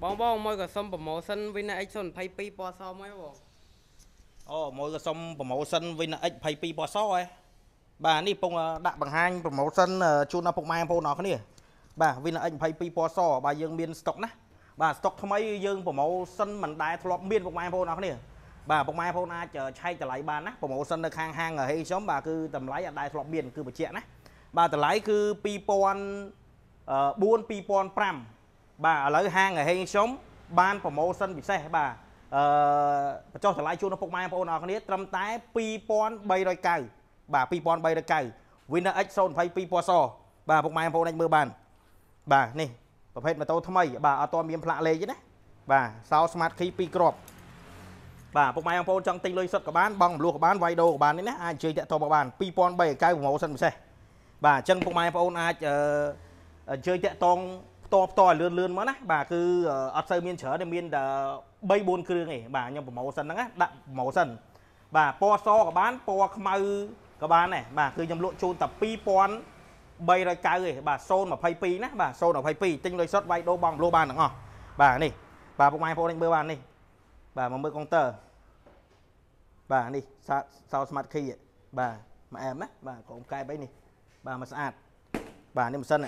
បងមួយក៏សុំ promotion Win X 22ពណ៌សមួយបងអូមួយក៏សុំ promotion Win X 22ពណ៌សហ៎បាទនេះពងដាក់បង្ហាញ promotion ជូនដល់ពុកម៉ែបងប្អូនអរគ្នាបាទ Win X 22ពណ៌សបាទយើងមាន stock ណាបាទ stock ថ្មីយើង promotion មិនដែលធ្លាប់មានពុកម៉ែបងប្អូនអរគ្នាបាទពុកម៉ែបងប្អូនអាចឆែកតម្លៃបានណា promotion នៅខាងហាងហេខ្ញុំបាទគឺតម្លៃអត់ដែលធ្លាប់មានគឺបញ្ជាក់ណាបាទតម្លៃគឺ2004 2005បាទឥឡូវហាងហេខ្ញុំបាន promotion ពិសេសបាទបញ្ចុះតម្លៃជូនដល់ពុកម៉ែបងប្អូនអរគ្នាត្រឹមតែ2390បាទ2390 Winner X 022ពណ៌សបាទពុកម៉ែបងប្អូនអាចមើលបានបាទនេះប្រភេទម៉ូតូថ្មីបាទអត់ទាន់មានផ្លាកលេខទេណាបាទសោ smart key 2គ្រាប់បាទពុកម៉ែបងប្អូនចង់ទិញលុយសុទ្ធក៏បានបង់មលុះក៏បានវាយដូរក៏បាននេះណាអាចអញ្ជើញតាក់ទងមកបាន2390 promotion ពិសេសបាទអញ្ចឹងពុកម៉ែបងប្អូនអាចអញ្ជើញតាក់ទងផ្ទាល់លឿនមកណាបាទគឺអត់សូវមានច្រើនទេមានតែ3 4គ្រឿងទេបាទខ្ញុំ promotion ហ្នឹងណាដាក់ promotion បាទពណ៌សក៏បានពណ៌ខ្មៅក៏បានដែរបាទគឺខ្ញុំលក់ជូនតែ2390ទេបាទ022ណាបាទ022ទិញលុយសុទ្ធវាយដូរបង់មលុះបានទាំងអស់បាទនេះបាទពុកម៉ែបងប្អូនមើលបាននេះបាទមកមើលកុងទ័របាទនេះសោ smart key បាទមកអែមណាបាទក្រុមកែបអីនេះបាទមកស្អាតបាទនេះម៉ាស៊ីននេះ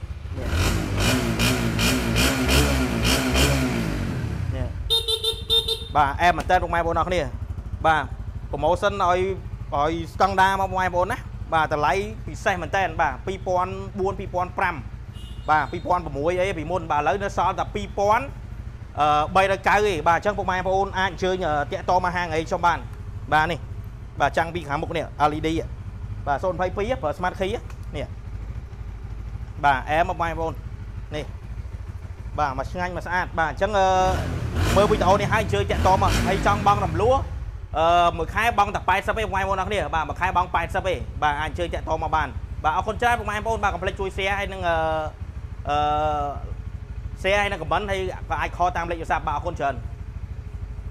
បាទអែមមែនតើពុកម៉ែបងប្អូនអរគ្នាបាទ promotion ឲ្យស្តង់ដារមកពុកម៉ែបងប្អូនណាបាទតម្លៃពិសេសមែនតើបាទ2004 2005បាទ2006អីពីមុនបាទឥឡូវនៅសល់តែ2390ទេបាទអញ្ចឹងពុកម៉ែបងប្អូនអាចអញ្ជើញតាក់ទងមកហាងអីខ្ញុំបានបាទនេះបាទចាំងពីខាងមុខនេះ LED បាទ022ប្រើ smart key នេះបាទអែមមកបងប្អូននេះបាទមកឆ្ងាញ់មកស្អាតបាទអញ្ចឹងមើលវីដេអូនេះហើយអញ្ជើញតាក់ទងមកហើយចង់បង់រំលោះមួយខែបង់តែ80ទេបងប្អូនអរគ្នាបាទមួយខែបង់80ទេបាទអាចអញ្ជើញតាក់ទងមកបានបាទអរគុណច្រើនបងប្អូនបាទកុំភ្លេចជួយ share ហើយនឹងshare ហើយនឹង comment ហើយក៏អាចខលតាមលេខទូរស័ព្ទបាទអរគុណច្រើន